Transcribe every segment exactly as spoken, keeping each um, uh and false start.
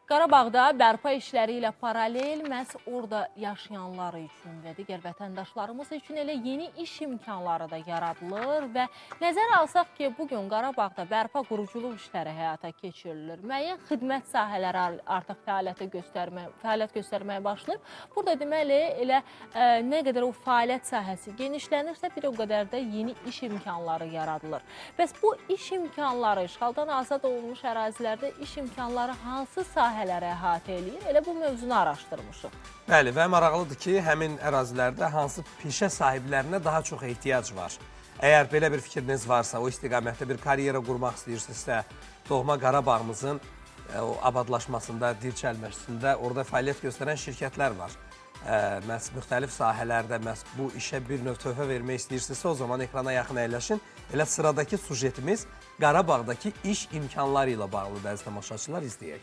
Qarabağda bərpa işləri ilə paralel məhz orada yaşayanlar üçün və digər vətəndaşlarımız üçün elə yeni iş imkanları da yaradılır və nəzərə alsaq ki, bugün Qarabağda bərpa quruculuq işləri həyata keçirilir. Müəyyən xidmət sahələri artıq fəaliyyət göstərməyə, fəaliyyət göstərməyə başlayıb. Burada deməli elə ə, nə qədər o fəaliyyət sahəsi genişlənirsə, bir o qədər də yeni iş imkanları yaradılır. Bəs bu iş imkanları, işğaldan azad olunmuş ərazilərdə iş imkanları hansı sahə sahələri əhatə eləyir, elə bu mövzunu araşdırmışıq. Bəli, və maraqlıdır ki, həmin ərazilərdə hansı peşə sahiblərinə daha çox ehtiyac var. Əgər belə bir fikriniz varsa, o istiqamətdə bir karyera qurmaq istəyirsinizsə, doğma Qarabağımızın o abadlaşmasında, dirçəlməsində orada fəaliyyət göstərən şirkətlər var. Məhz müxtəlif sahələrdə məhz bu işə bir növ töhfə vermək istəyirsinizsə, o zaman ekrana yaxın əyləşin. Elə sıradakı sujetimiz Qarabağdakı iş imkanları ilə bağlıdır, əziz tamaşaçılar, izləyək.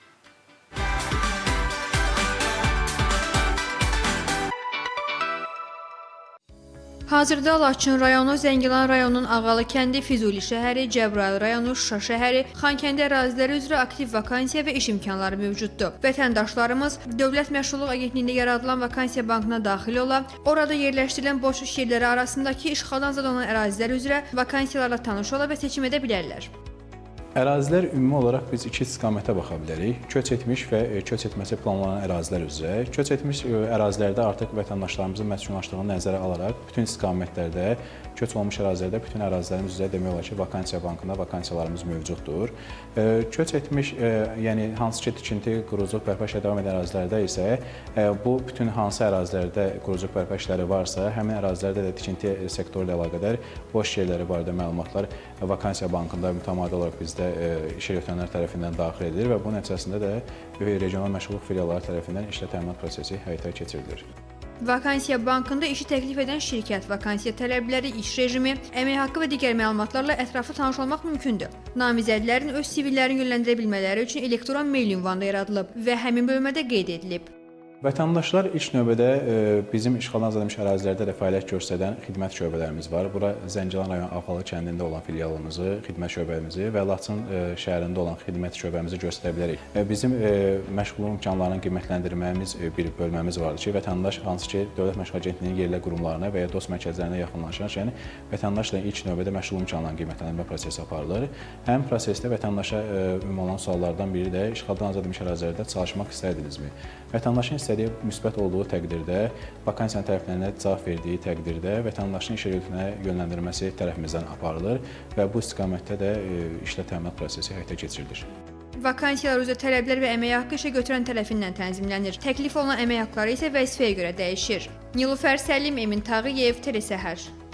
Hazırda Laçın rayonu, Zəngilan rayonunun Ağalı kəndi, Füzuli şəhəri, Cəbrayıl rayonu, Şuşa şəhəri, Xankəndi əraziləri üzrə aktiv vakansiya və iş imkanları mövcuddur. Vətəndaşlarımız Dövlət Məşğulluq Agentliyində yaradılan vakansiya bankına daxil ola, orada yerləşdirilən boş iş yerləri arasındakı işğaldan azad olunan ərazilər üzrə vakansiyalarla tanış ola və seçim edə bilərlər. Ərazilər ümumi olaraq biz iki istiqamətə baxa bilərik. Köç etmiş və köç etməsi planlanan ərazilər üzrə. Köç etmiş ərazilərdə artıq vətəndaşlarımızın məskunlaşdığını nəzərə alaraq bütün istiqamətlərdə, köç olmuş ərazilərdə bütün ərazilərimiz üzrə demək olar ki, vakansiya bankında vakansiyalarımız mövcuddur. Köç etmiş, yəni hansı ki, tikinti, quruculuq, bərpa işləri davam edən ərazilərdə isə bu bütün hansı ərazilərdə quruculuq, bərpa işləri varsa, həmin ərazilərdə də tikinti sektoru ilə əlaqədar boş yerləri barədə məlumatlar vakansiya bankında mütəmadi olaraq bizdə işə götürənlər tərəfindən daxil edilir və bunun nəticəsində də regional məşğulluq filialları tərəfindən işlə təminat prosesi həyata keçirilir. Vakansiya bankında işi təklif edən şirkət, vakansiya tələbləri, iş rejimi, əmək haqqı və digər məlumatlarla ətraflı tanış olmaq mümkündür. Namizədlərin öz C V-lərini yönləndirə bilmələri üçün elektron mail ünvanı yaradılıb və həmin bölmədə qeyd edilib. Vətəndaşlar ilk növbədə bizim işğaldan azad edilmiş ərazilərdə də fəaliyyət göstərən xidmət şöbələrimiz var. Bura Zəngilan rayon Ağalı kəndində olan filialımızı, xidmət şöbəmizi və Laçın şəhərində olan xidmət şöbəmizi göstərə bilərik. Bizim məşğulluq imkanlarını qiymətləndirməyimiz bir bölməmiz vardır ki, vətəndaş hansı ki, Dövlət Məşğulluq Agentliyinin yerlə qurumlarına və ya dost mərkəzlərinə yaxınlaşarkən vətəndaşla ilk növbədə məşğulluq imkanlarını qiymətləndirmə prosesi aparılır. Həmin prosesdə vətəndaşa ümumi olan suallardan biri də işğaldan azad edilmiş ərazilərdə çalışmaq istədinizmi? Vətəndaşın istədiyi müsbət olduğu təqdirdə, vakansiyanın tərəflərinə cavab verdiyi təqdirdə vətəndaşın işə yönləndirilməsi tərəfimizdən aparılır və bu istiqamətdə də işlə təminat prosesi həyata keçirilir. Vakansiyalar üzrə tələblər və əmək haqqı işə götürən tərəfindən tənzimlənir. Təklif olunan əmək haqqları isə vəzifəyə görə dəyişir. Nilufər Səlim, Emin Tağıyev, Telesəhər.